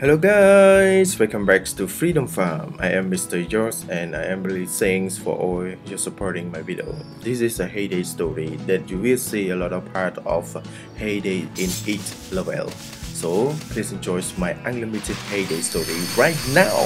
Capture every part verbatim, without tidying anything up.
Hello guys, welcome back to Freedom Farm. I am Mister George and I am really thanks for all you supporting my video. This is a Heyday story that you will see a lot of part of Heyday in each level. So please enjoy my unlimited Heyday story right now.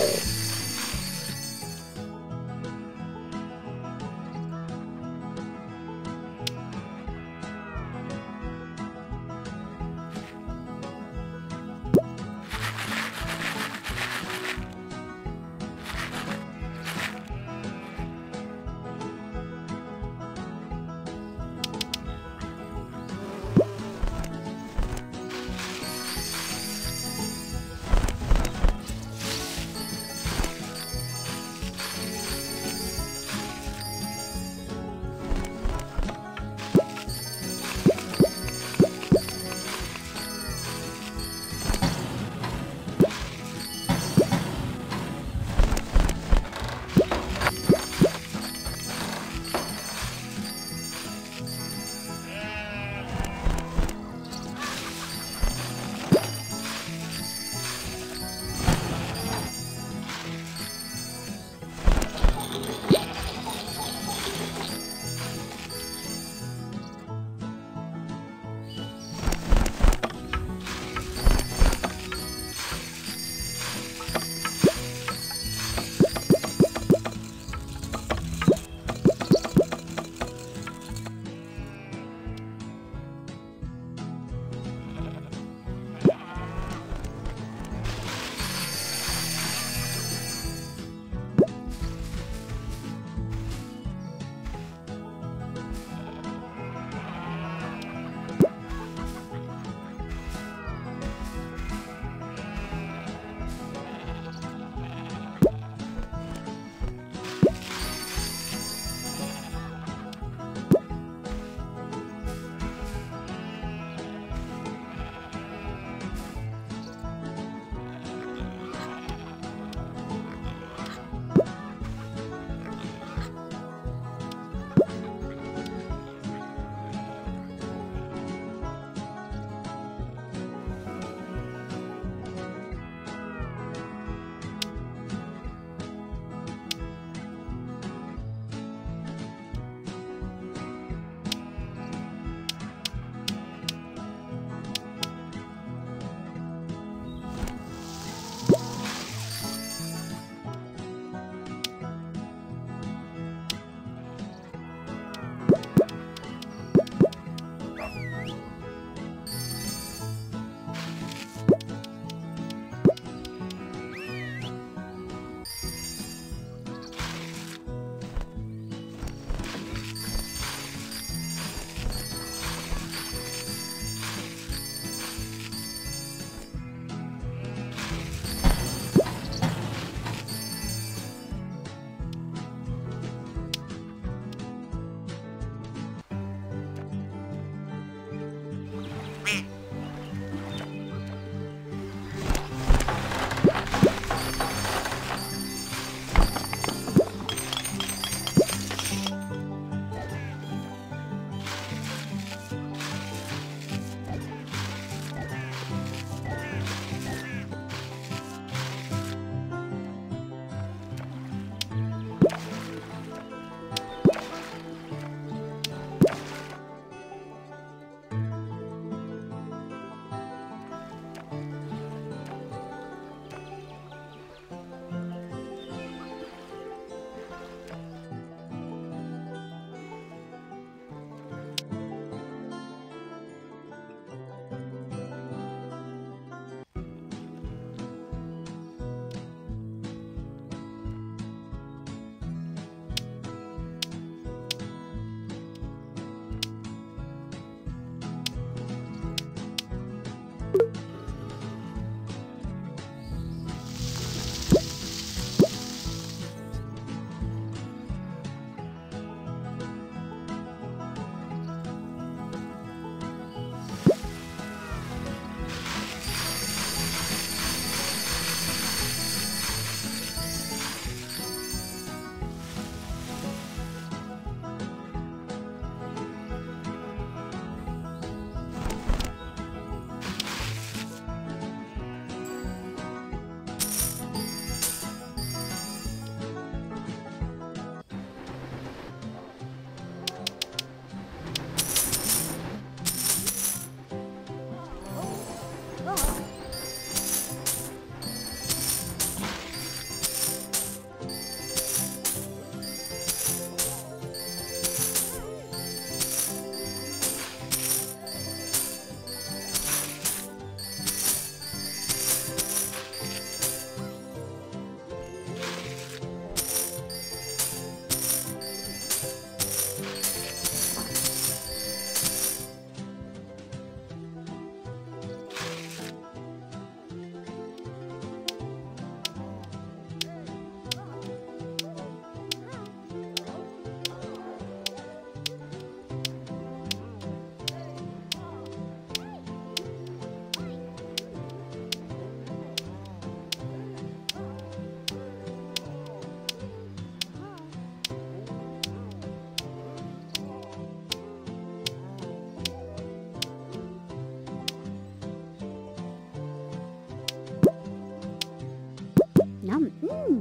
Yum. Mm.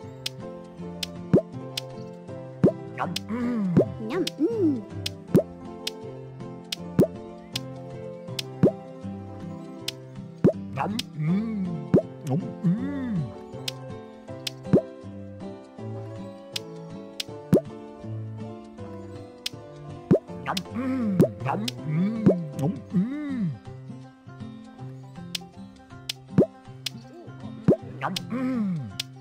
Yum. Mm. Yum. Mm. Yum. Mm. Yum. Mm. Yum. Mm. Yum. Mm. Yum. Mm. Yum. Mm.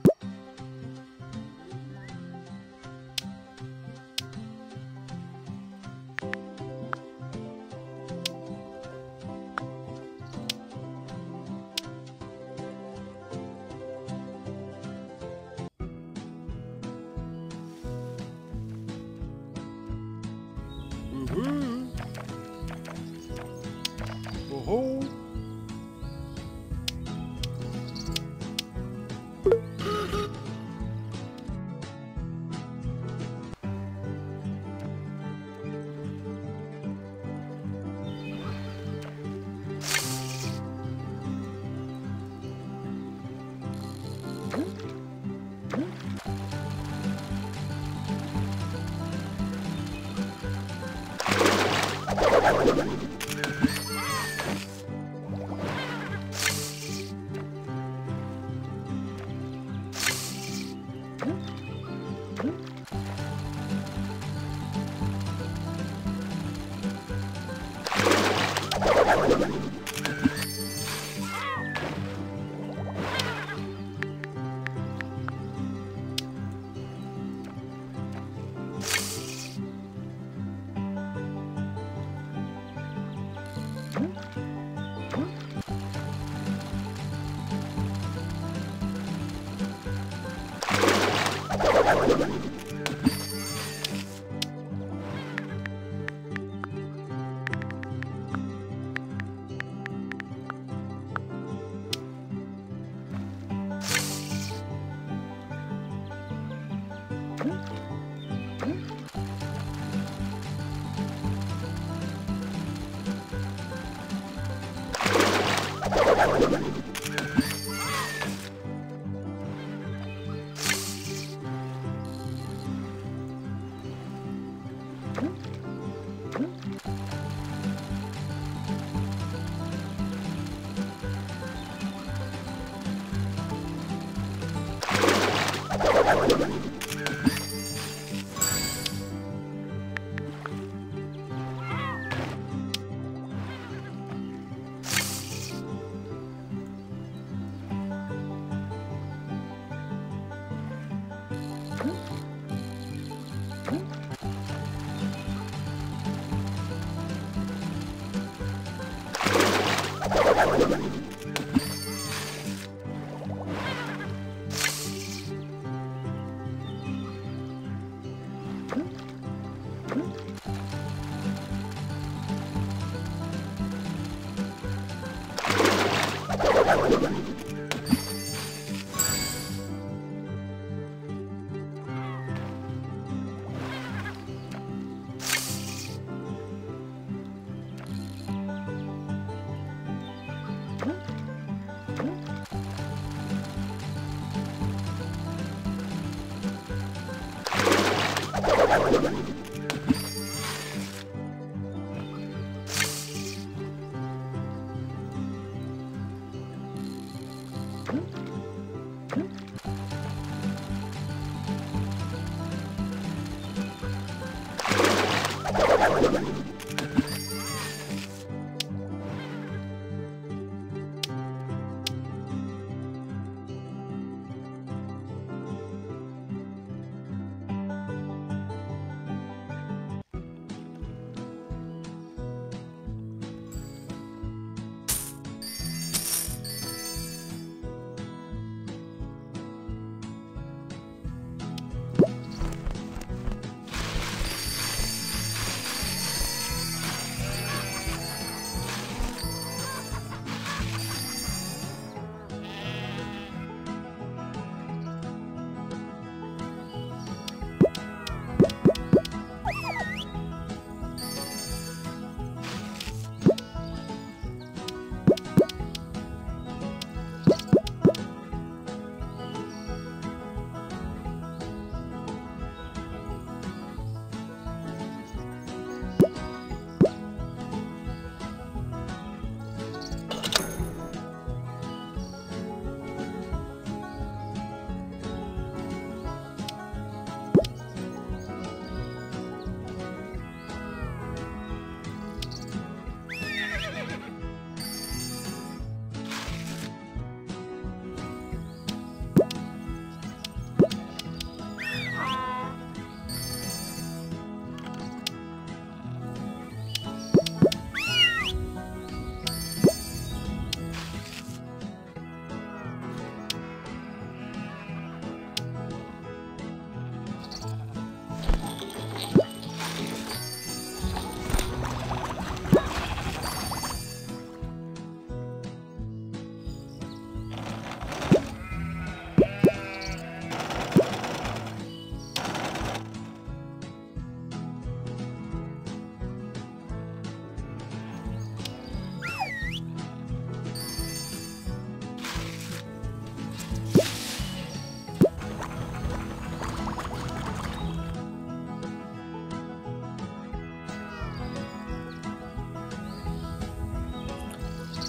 Mm-hmm. Oh.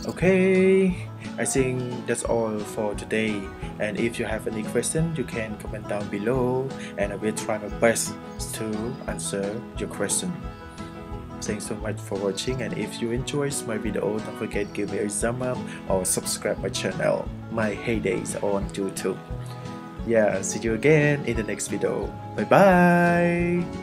Okay, I think that's all for today. And if you have any question, you can comment down below, and I will try my best to answer your question. Thanks so much for watching, and if you enjoyed my video, don't forget give me a thumb up or subscribe my channel, my Heydays on YouTube. Yeah, see you again in the next video. Bye bye.